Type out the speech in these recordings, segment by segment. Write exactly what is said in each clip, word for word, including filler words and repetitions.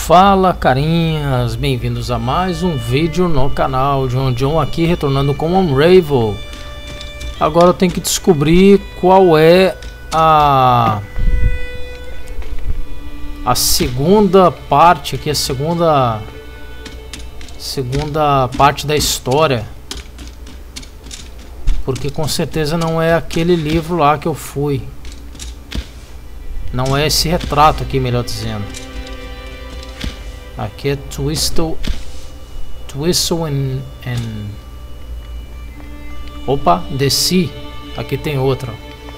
Fala carinhas, bem-vindos a mais um vídeo no canal. John John aqui retornando com Unravel. Agora eu tenho que descobrir qual é a a segunda parte aqui, a segunda segunda parte da história, porque com certeza não é aquele livro lá que eu fui, não é esse retrato aqui, melhor dizendo. Aqui é Twistle Twistle and, and... Opa, desci. Aqui tem outra.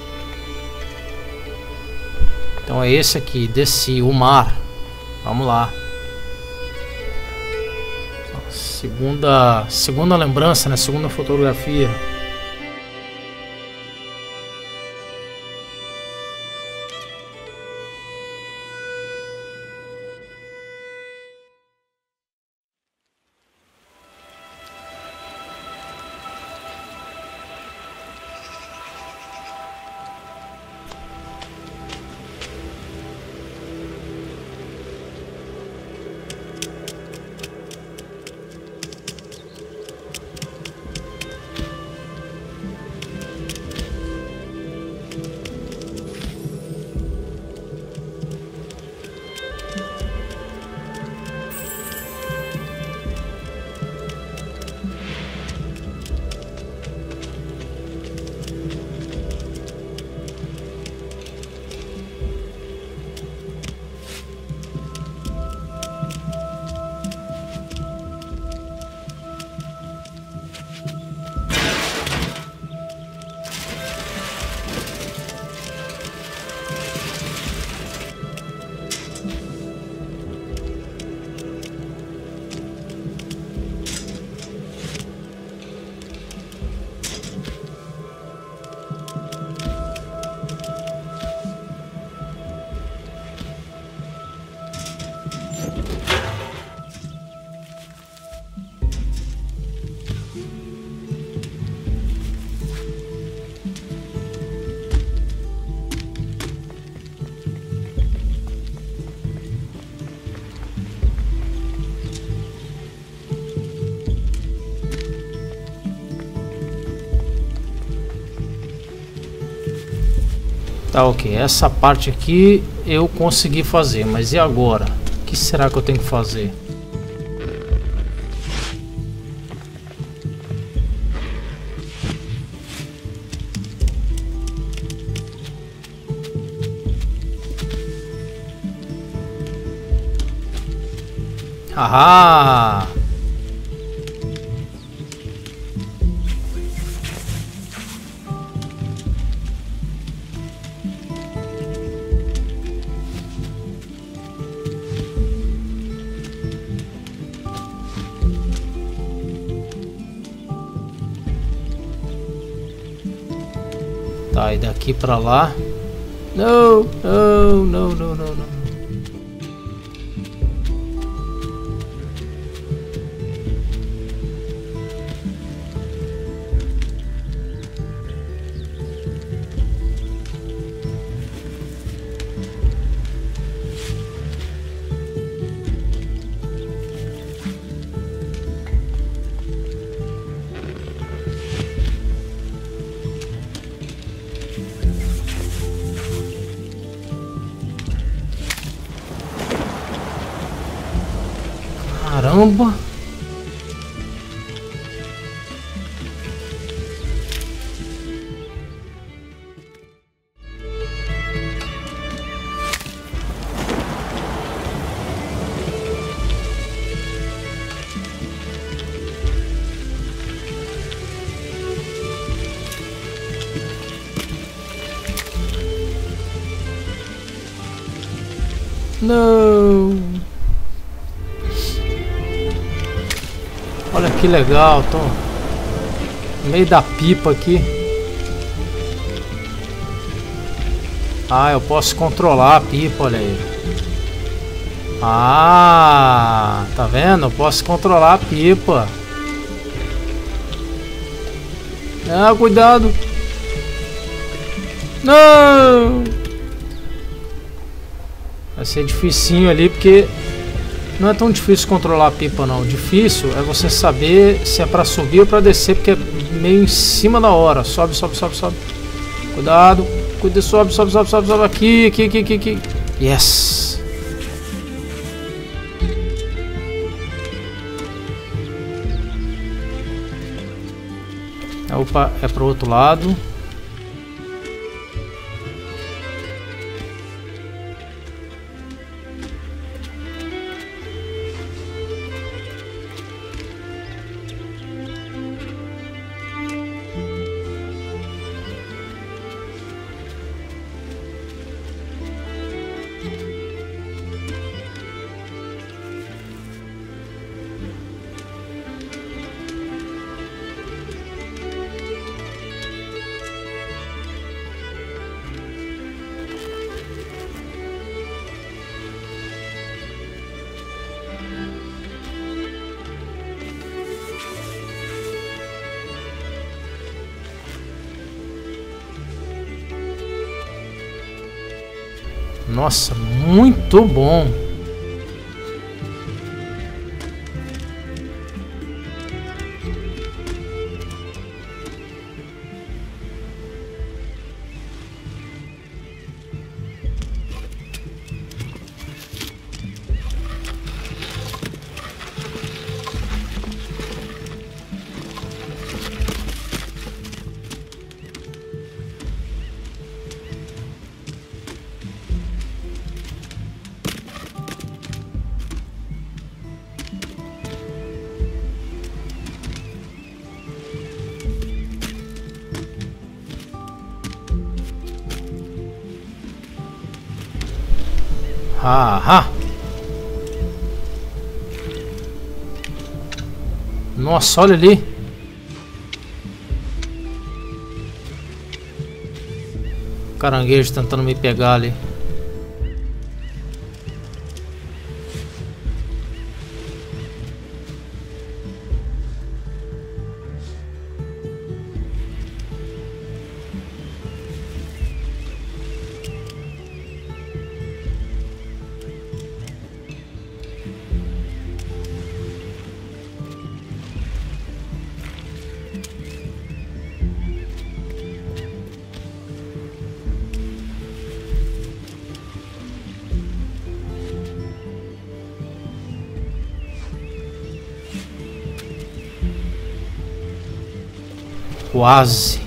Então é esse aqui, desci, o mar. Vamos lá. Segunda, segunda lembrança, né? Segunda fotografia. Tá, ok, essa parte aqui eu consegui fazer, mas e agora? O que será que eu tenho que fazer? Ahá! Tá, e daqui pra lá? Não, não, não, não, não, não. Caramba! Não! Olha que legal, tô no meio da pipa aqui. Ah, eu posso controlar a pipa, olha aí. Ah, tá vendo? Eu posso controlar a pipa. Ah, cuidado. Não! Vai ser dificinho ali porque Não é tão difícil controlar a pipa não. O difícil é você saber se é pra subir ou pra descer, porque é meio em cima da hora. Sobe, sobe, sobe, sobe. Cuidado. Cuida, sobe, sobe, sobe, sobe, sobe. Aqui, aqui, aqui, aqui, aqui. Yes. Opa, é pro outro lado. Nossa, muito bom. Ahá. Nossa, olha ali. Caranguejo tentando me pegar ali. Quase.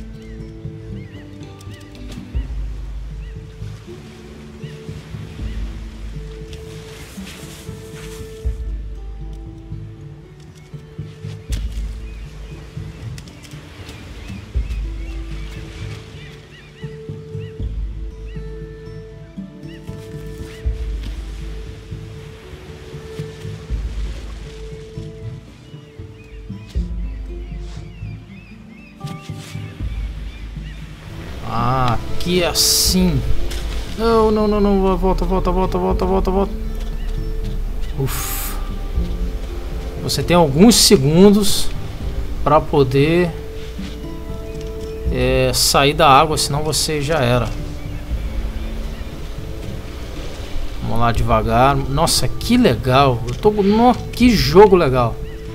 Ah, aqui é assim. Não, não, não, não. Volta, volta, volta, volta, volta, volta. Ufa. Você tem alguns segundos para poder é, sair da água, senão você já era. Vamos lá devagar. Nossa, que legal. Eu tô... Nossa, que jogo legal.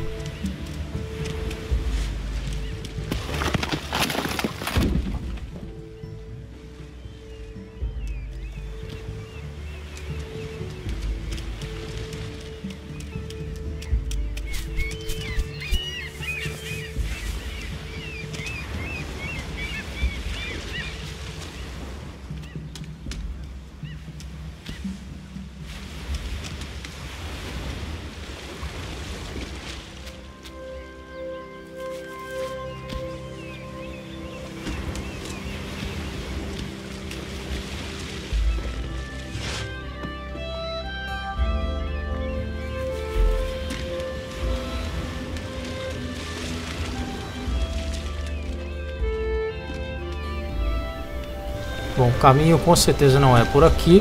Bom, o caminho com certeza não é por aqui.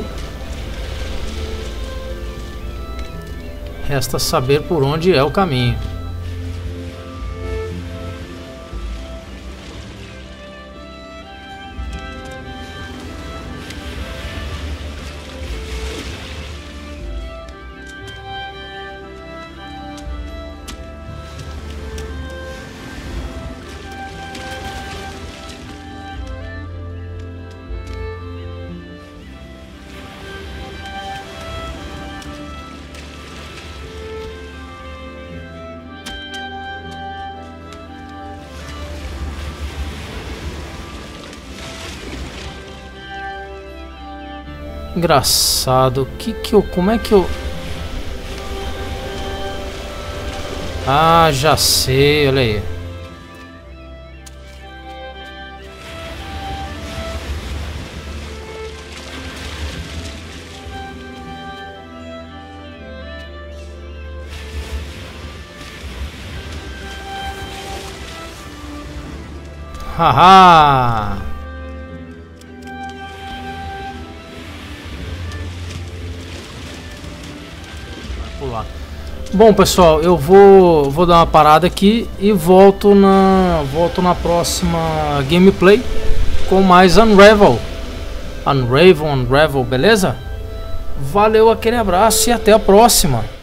Resta saber por onde é o caminho. Engraçado. Que que eu... Como é que eu... Ah, já sei. Olha aí. Haha! Pular. Bom, pessoal, eu vou vou dar uma parada aqui e volto na volto na próxima gameplay com mais Unravel. Unravel, Unravel, beleza? Valeu, aquele abraço e até a próxima.